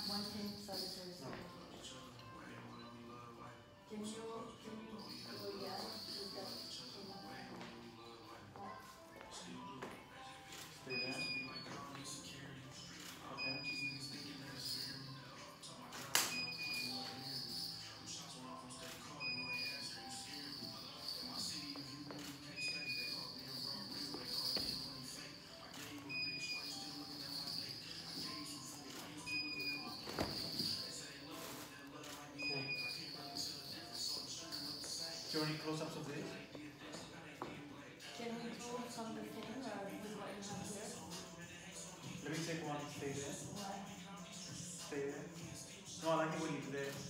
One thing, sorry. No. Can you go yeah with that Stay there. Okay. Cool. Do you want any close-ups of this? Can we do from the thing with what you have here? Let me take one. Stay there. Why? Stay there. No, I like it when you do that.